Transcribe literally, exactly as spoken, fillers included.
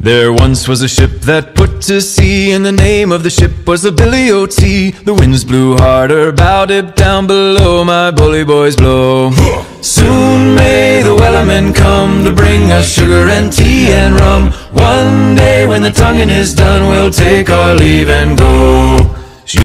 There once was a ship that put to sea, and the name of the ship was the Billy O T. The winds blew harder, bowed it down below, my bully boys blow. Soon may the wellermen come to bring us sugar and tea and rum. One day when the tonguing is done, we'll take our leave and go.